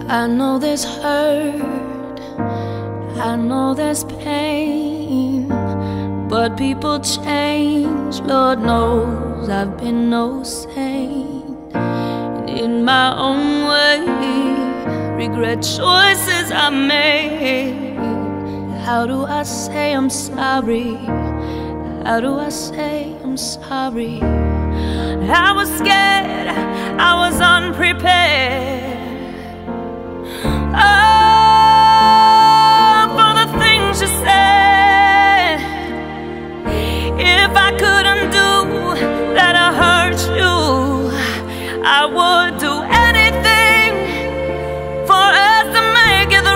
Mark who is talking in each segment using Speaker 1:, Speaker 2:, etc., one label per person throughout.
Speaker 1: I know there's hurt, I know there's pain, but people change, Lord knows I've been no saint. And in my own way, regret choices I made. How do I say I'm sorry? How do I say I'm sorry? I was scared, I was unprepared. Oh, for the things you said. If I couldn't do that I hurt you, I would do anything for us to make it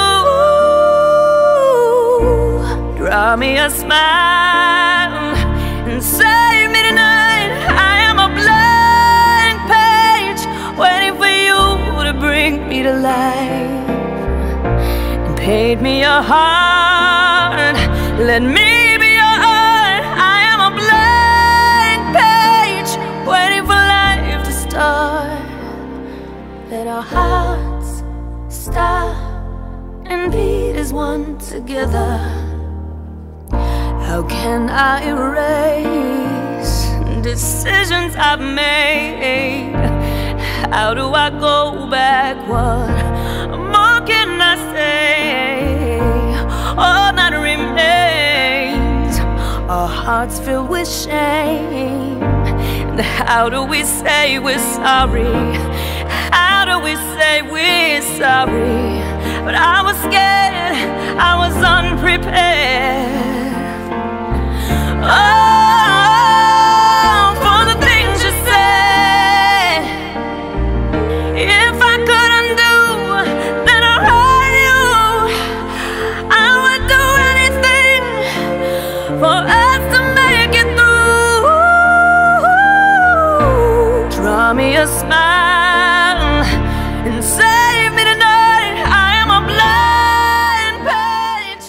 Speaker 1: through. Draw me a smile and save me tonight. I am a blank page waiting for you to bring me to life. And paint me your heart, let me be your art. I am a blank page waiting for life to start. Let our hearts stop and beat as one together. How can I erase decisions I've made? How do I go back? What more can I say? All that remains are hearts filled with shame. And how do we say we're sorry? How do we say we're sorry? But I was scared, I was unprepared. Oh, for the things you said. If I couldn't do that I hurt you, I would do anything for us to make it through. Draw me a smile and say